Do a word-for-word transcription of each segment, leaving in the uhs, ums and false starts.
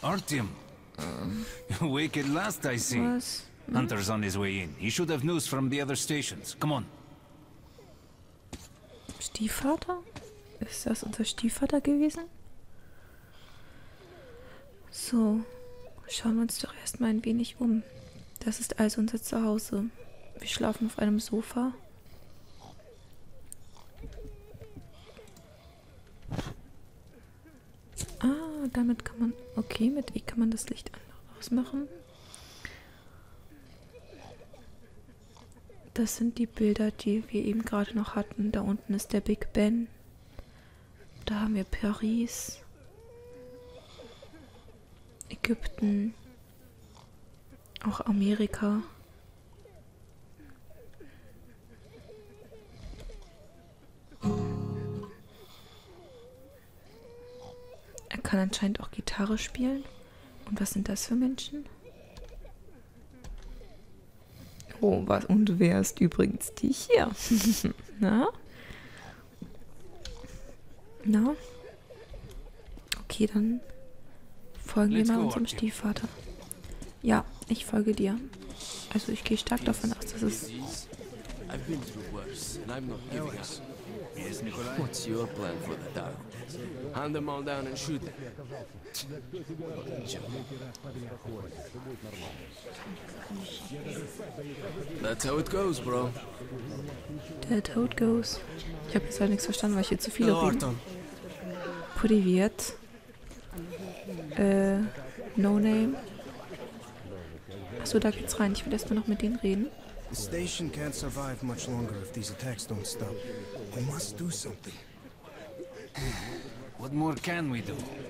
Artyom. Awake at last, I see. Was? Hm? Hunter's on his way in. He should have news from the other stations. Come on. Stiefvater? Ist das unser Stiefvater gewesen? So, schauen wir uns doch erstmal ein wenig um. Das ist also unser Zuhause. Wir schlafen auf einem Sofa. Ah, damit kann man... Okay, mit E kann man das Licht an- ausmachen. Das sind die Bilder, die wir eben gerade noch hatten. Da unten ist der Big Ben. Da haben wir Paris. Ägypten. Auch Amerika. Er kann anscheinend auch Gitarre spielen. Und was sind das für Menschen? Oh, was? Und wer ist übrigens die hier? Na? Na? Okay, dann folgen wir mal unserem Stiefvater. Ja, ich folge dir. Also ich gehe stark davon aus, dass es... I've been through worse, and I'm not giving up. Yes, Nikolai? What's your plan for the Dark Ones? Hunt them all down and shoot them. That's how it goes, bro. That's how it goes. Ich habe jetzt halt nichts verstanden, weil ich hier zu viele Hello, reden. Artyom. Privet. Äh, No Name. Achso, da geht's rein. Ich will erstmal noch mit denen reden. The station can't survive much longer if these attacks don't stop. We must do something. What more can we do?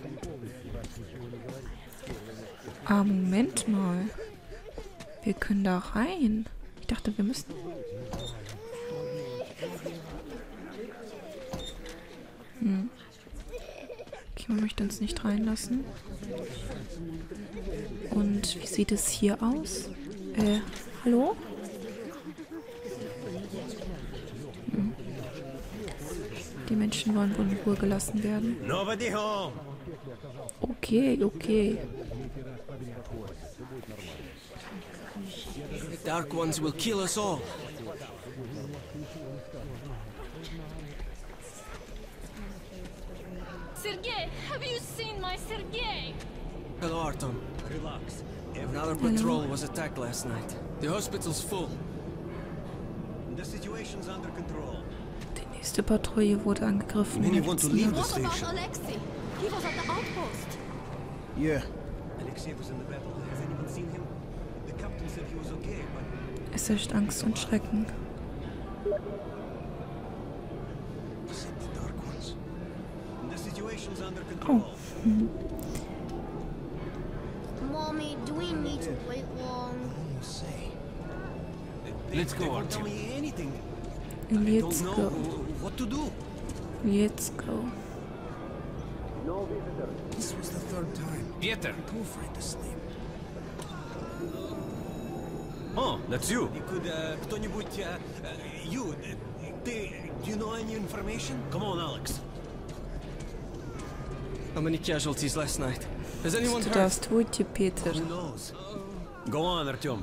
Ah, Moment mal. Wir können da rein. Ich dachte, wir müssen... Hm. Okay, man möchte uns nicht reinlassen. Und wie sieht es hier aus? Äh, hallo? Hm. Die Menschen wollen wohl in Ruhe gelassen werden. Nobody home. Okay, okay. The Dark Ones will kill us all. Sergei, have you seen my Sergei? Hello, Artyom. Relax. Another patrol was attacked last night. The hospital's full. The situation's under control. Die nächste Patrouille wurde angegriffen. Many want to leave the What about station. Alexei? He was at the outpost. Yeah, Alexei was in the battle. Has anyone seen him? The captain said he was okay, but Es herrscht Angst und Schrecken. is it the Dark Ones? the situation's under Oh. control. Mhm. Mommy, do we need to wait long? You say. They, Let's go, they won't tell Artyom. me anything. I Let's don't know go. what to do. Let's go. This was the third time. Pieter! Too afraid to sleep. Oh, that's you. Could uh, кто-нибудь, uh, uh, you, uh, they, do you know any information? Come on, Alex. How many casualties last night? Has anyone heard? Здравствуйте, Peter. Who knows? Go on, Artyom.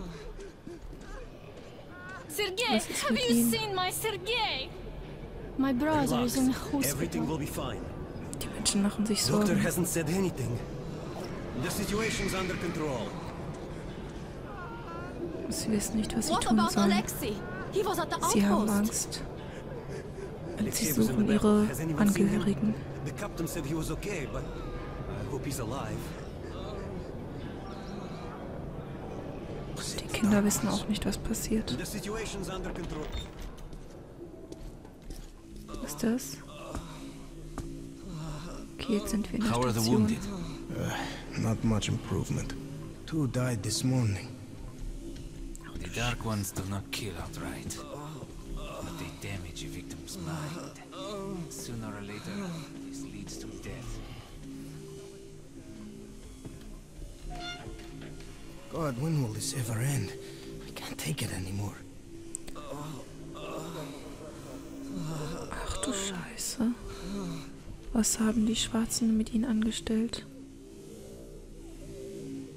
Sergei, Was ist have mit you ihm? seen my Sergei? My brother Relax. is in the Everything hospital. will be fine. Die Menschen machen sich Doctor Sorgen. hasn't said anything. The situation's under control. Sie wissen nicht, was sie What tun about sollen. Alexei? He was at the Sie haben outpost. Angst. Und sie Alexei was in suchen the battle. ihre Has anyone seen him? Angehörigen. The captain said he was okay, but I hope he's alive. Die Kinder wissen auch nicht, was passiert. The situation's under control. Was ist das? Okay, jetzt sind wir in der How are the Station. wounded? Not much improvement. Two died this morning. The Dark Ones do not kill outright, but they damage a victim's mind. Sooner or later, this leads to death. God, when will this ever end? I can't take it anymore. Ach du Scheiße. Was haben die Schwarzen mit ihnen angestellt?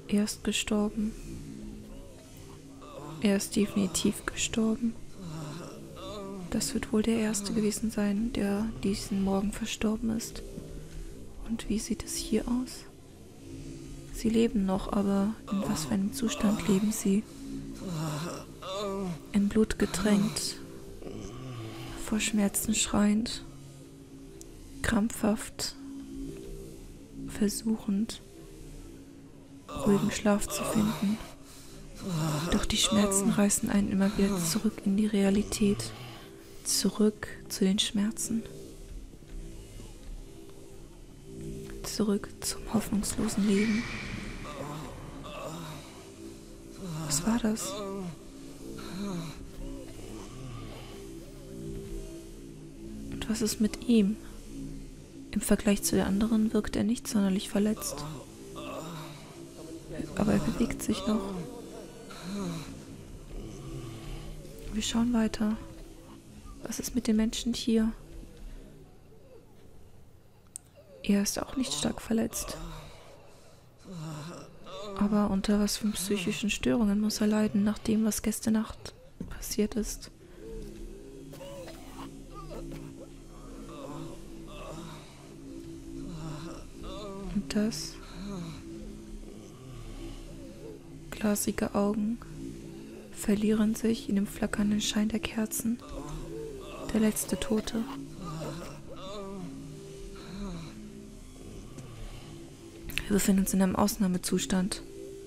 Er ist gestorben. Er ist definitiv gestorben. Das wird wohl der Erste gewesen sein, der diesen Morgen verstorben ist. Und wie sieht es hier aus? Sie leben noch, aber in was für einem Zustand leben sie? In Blut getränkt, vor Schmerzen schreiend, krampfhaft, versuchend, ruhigen Schlaf zu finden. Doch die Schmerzen reißen einen immer wieder zurück in die Realität, zurück zu den Schmerzen, zurück zum hoffnungslosen Leben. Was war das? Und was ist mit ihm? Im Vergleich zu den anderen wirkt er nicht sonderlich verletzt. Aber er bewegt sich noch. Wir schauen weiter. Was ist mit den Menschen hier? Er ist auch nicht stark verletzt. Aber unter was für psychischen Störungen muss er leiden, nach dem, was gestern Nacht passiert ist? Und das? Glasige Augen verlieren sich in dem flackernden Schein der Kerzen. Der letzte Tote. Wir befinden uns in einem Ausnahmezustand.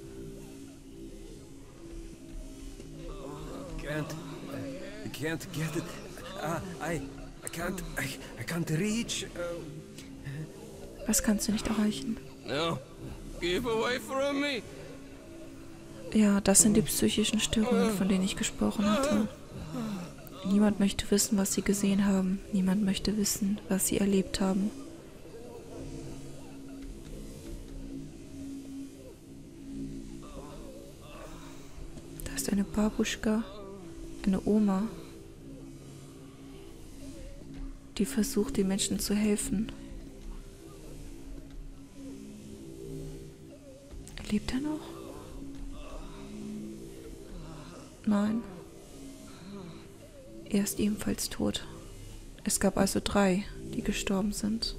Can't, I can't get it. Uh, I, I can't, I, I can't reach. Uh... Was kannst du nicht erreichen? No, keep away from me. Ja, das sind die psychischen Störungen, von denen ich gesprochen hatte. Niemand möchte wissen, was sie gesehen haben. Niemand möchte wissen, was sie erlebt haben. Da ist eine Babuschka, eine Oma, die versucht, den Menschen zu helfen. Lebt er noch? Nein. Er ist ebenfalls tot. Es gab also drei, die gestorben sind.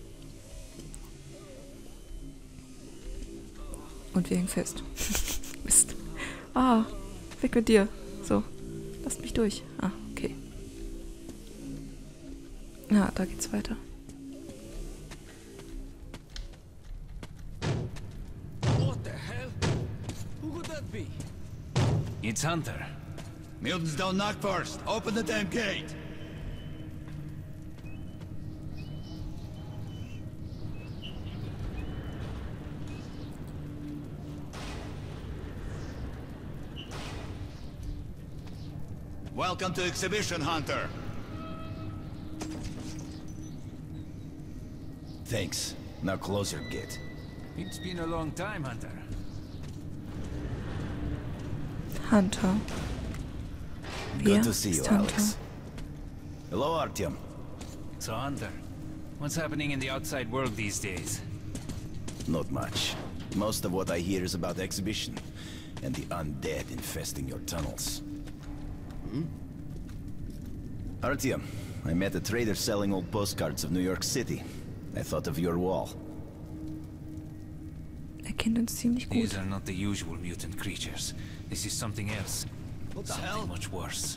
Und wir hängen fest. Mist. Ah, weg mit dir. So, lasst mich durch. Ah, okay. Ja, da geht's weiter. What the hell? Who could that be? It's Hunter. Mutants don't knock first. Open the damn gate. Welcome to Exhibition, Hunter. Thanks. Now close your gate. It's been a long time, Hunter. Hunter. Wer Good to see you, ist Hunter? Alex. Hello, Artyom. So, Hunter, what's happening in the outside world these days? Not much. Most of what I hear is about the exhibition and the undead infesting your tunnels. Hmm? Artyom, I met a trader selling old postcards of New York City. I thought of your wall. Er kennt uns ziemlich gut. These are not the usual mutant creatures. This is something else. What the Something hell? much worse.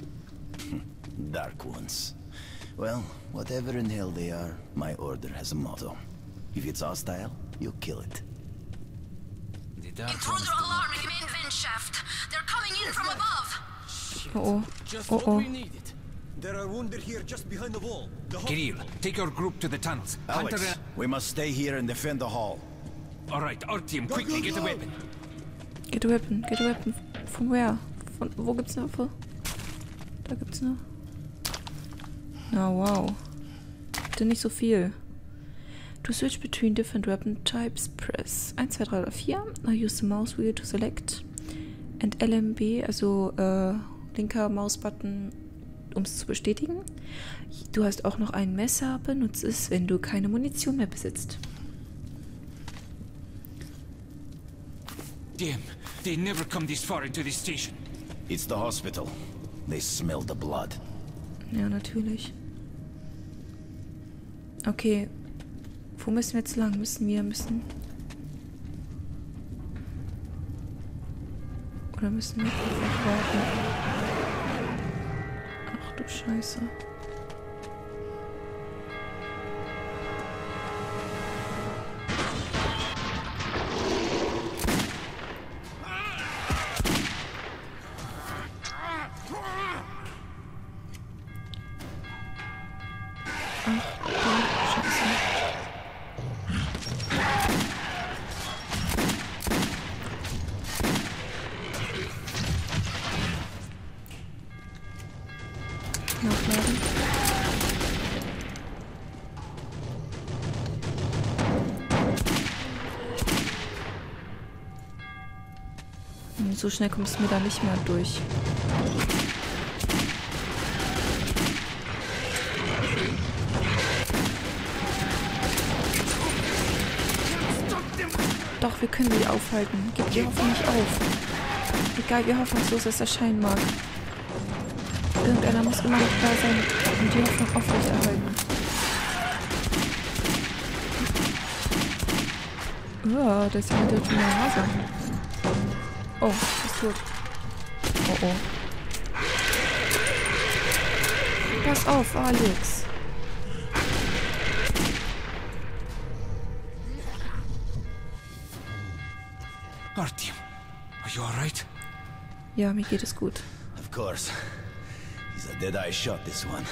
Dark ones. Well, whatever in hell they are, my order has a motto. If it's hostile, you kill it. The dark ones Intruder do not alarm in the main vent shaft. They're coming in from above. Oh oh. Just Oh what oh. we needed. There are wounded here just behind the wall. The Kirill, hospital. take your group to the tunnels. Alex, Hunter, we must stay here and defend the hall. uh, all right, our team, quickly get a weapon. Get a weapon, get a weapon. From where? Von wo gibt's eine Waffe? Da gibt's eine. Na wow. Bitte nicht so viel. To switch between different weapon types, press eins, zwei, drei oder vier. Now use the mouse wheel to select. And L M B, also äh, linker Mausbutton, um es zu bestätigen. Du hast auch noch ein Messer, benutze es, wenn du keine Munition mehr besitzt. Damn, they never come this far into this station. It's the hospital. They smell the blood. Ja, natürlich. Okay. Wo müssen wir jetzt lang? Müssen wir müssen... Oder müssen wir einfach warten? Ach du Scheiße. Nachladen. Hm, so schnell kommst du mir da nicht mehr durch. Doch, wir können sie aufhalten. Gib die Hoffnung nicht auf. Egal wie hoffnungslos es erscheinen mag. Irgendeiner muss immer noch da sein und die Hoffnung aufrechterhalten. Uah, da ist jemand direkt in der Nase. Oh, ist tot. Oh oh. Pass auf, Alex. Artyom, are you alright? Ja, mir geht es gut. Of course. He's a dead-eye shot, this one.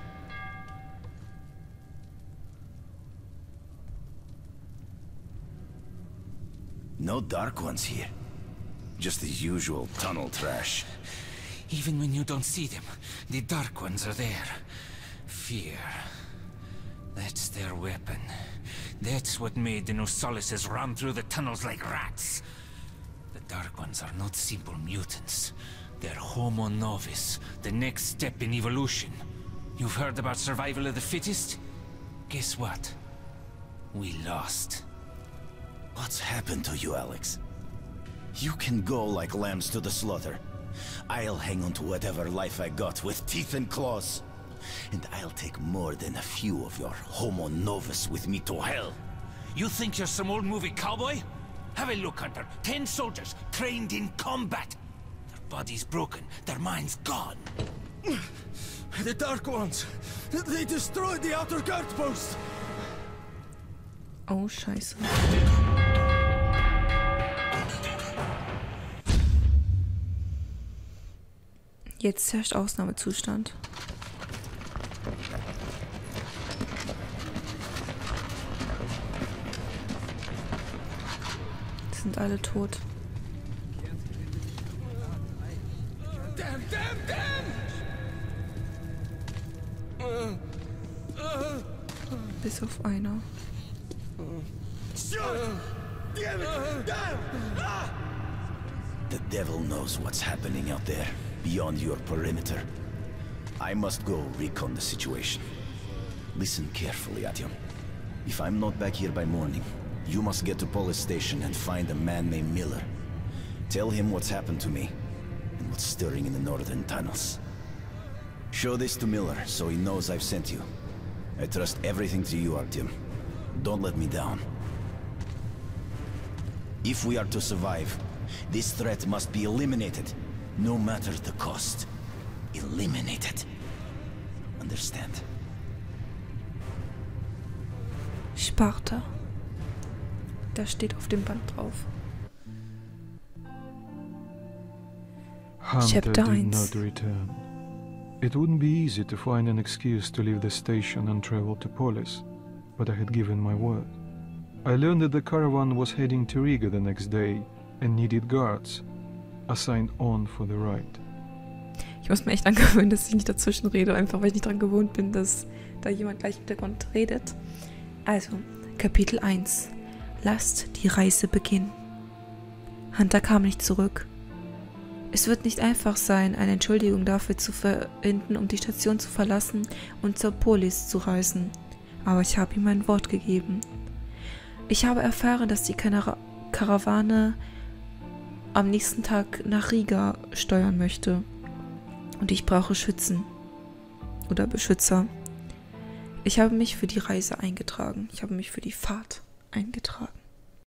No Dark Ones here. Just the usual tunnel trash. Even when you don't see them, the Dark Ones are there. Fear. That's their weapon. That's what made the Nosalises run through the tunnels like rats. The Dark Ones are not simple mutants. They're Homo Novus, the next step in evolution. You've heard about survival of the fittest? Guess what? We lost. What's happened to you, Alex? You can go like lambs to the slaughter. I'll hang on to whatever life I got with teeth and claws. And I'll take more than a few of your Homo Novus with me to hell. You think you're some old movie cowboy? Have a look, Hunter. Ten soldiers trained in combat. Their bodies broken, their minds gone. The Dark Ones! They destroyed the outer guard post! Oh, Scheiße. Jetzt herrscht Ausnahmezustand. Sind alle tot. Damn, damn, damn! Bis auf einer. The devil knows what's happening out there, beyond your perimeter. I must go recon the situation. Listen carefully, Artyom. If I'm not back here by morning, you must get to police station and find a man named Miller. Tell him what's happened to me, and what's stirring in the northern tunnels. Show this to Miller, so he knows I've sent you. I trust everything to you, Artyom. Don't let me down. If we are to survive, this threat must be eliminated, no matter the cost. Eliminated. Understand? Sparta. Da steht auf dem Band drauf. Hunter Chapter did eins. not return. It wouldn't be easy to find an excuse to leave the station and travel to Polis, but I had given my word. I learned that the caravan was heading to Riga the next day and needed guards, assigned on for the ride. Ich muss mir echt angewöhnen, dass ich nicht dazwischen rede, einfach weil ich nicht daran gewohnt bin, dass da jemand gleich im Hintergrund redet. Also, Kapitel eins. Lasst die Reise beginnen. Hunter kam nicht zurück. Es wird nicht einfach sein, eine Entschuldigung dafür zu finden, um die Station zu verlassen und zur Polis zu reisen. Aber ich habe ihm mein Wort gegeben. Ich habe erfahren, dass die Kara- Karawane am nächsten Tag nach Riga steuern möchte. Und ich brauche Schützen oder Beschützer. Ich habe mich für die Reise eingetragen. Ich habe mich für die Fahrt eingetragen.